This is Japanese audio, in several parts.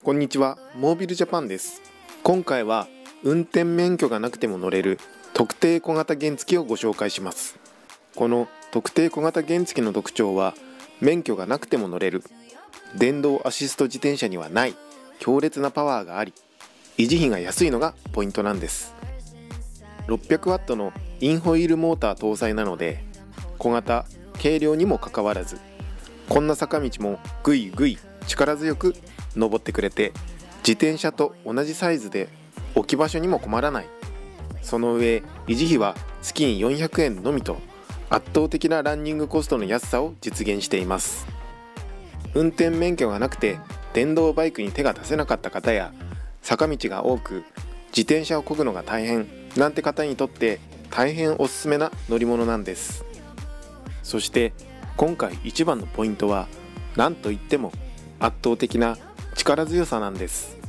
こんにちは、モービルジャパンです。今回は運転免許がなくても乗れる特定小型原付をご紹介します。この特定小型原付の特徴は、免許がなくても乗れる電動アシスト自転車にはない強烈なパワーがあり、維持費が安いのがポイントなんです。600ワットのインホイールモーター搭載なので、小型軽量にもかかわらず、こんな坂道もぐいぐい力強く登ってくれて、自転車と同じサイズで置き場所にも困らない。その上、維持費は月に400円のみと圧倒的なランニングコストの安さを実現しています。運転免許がなくて電動バイクに手が出せなかった方や、坂道が多く自転車を漕ぐのが大変なんて方にとって大変おすすめな乗り物なんです。そして今回一番のポイントは、何といっても圧倒的な力強さなんです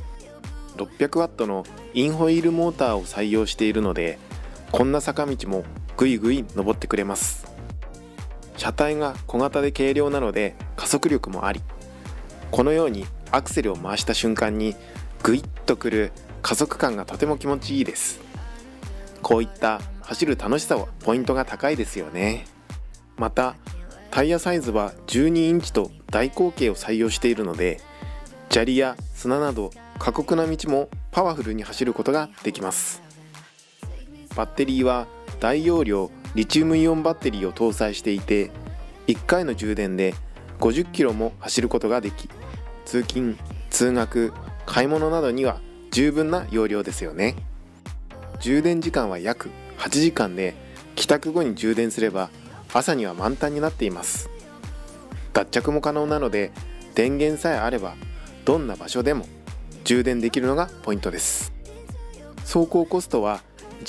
。600ワットのインホイールモーターを採用しているので、こんな坂道もぐいぐい登ってくれます。車体が小型で軽量なので加速力もあり、このようにアクセルを回した瞬間にぐいっとくる加速感がとても気持ちいいです。こういった走る楽しさはポイントが高いですよね。またタイヤサイズは12インチと大口径を採用しているので、砂利や砂など過酷な道もパワフルに走ることができます。バッテリーは大容量リチウムイオンバッテリーを搭載していて、1回の充電で50キロも走ることができ、通勤・通学・買い物などには十分な容量ですよね。充電時間は約8時間で、帰宅後に充電すれば朝には満タンになっています。脱着も可能なので、電源さえあればどんな場所でも充電できるのがポイントです。走行コストは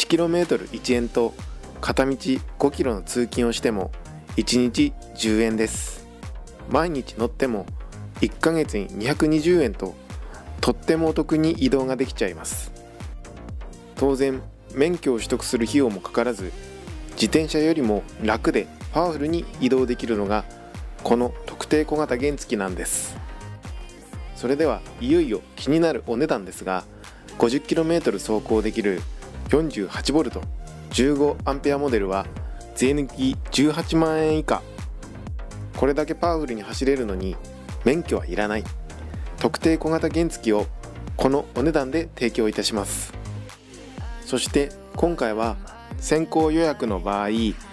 1km1 円と、片道5キロの通勤をしても1日10円です。毎日乗っても1ヶ月に220円と、とってもお得に移動ができちゃいます。当然免許を取得する費用もかからず、自転車よりも楽でパワフルに移動できるのがこの特定小型原付なんです。それではいよいよ気になるお値段ですが、 50km 走行できる 48V 15A モデルは税抜き18万円以下。これだけパワフルに走れるのに免許はいらない特定小型原付をこのお値段で提供いたします。そして今回は先行予約の場合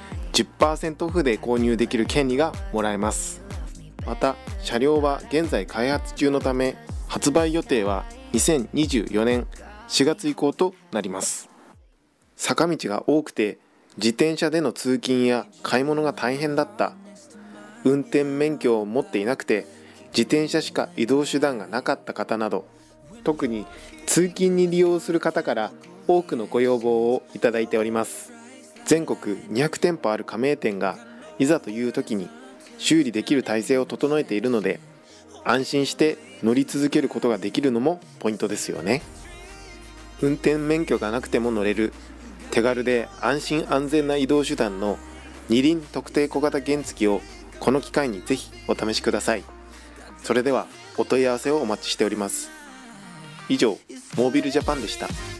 10% オフで購入できる権利がもらえます。また車両は現在開発中のため、発売予定は2024年4月以降となります。坂道が多くて自転車での通勤や買い物が大変だった、運転免許を持っていなくて自転車しか移動手段がなかった方など、特に通勤に利用する方から多くのご要望をいただいております。全国200店舗ある加盟店がいざという時に修理できる体制を整えているので、安心して乗り続けることができるのもポイントですよね。運転免許がなくても乗れる手軽で安心安全な移動手段の二輪特定小型原付をこの機会にぜひお試しください。それではお問い合わせをお待ちしております。以上、モービルジャパンでした。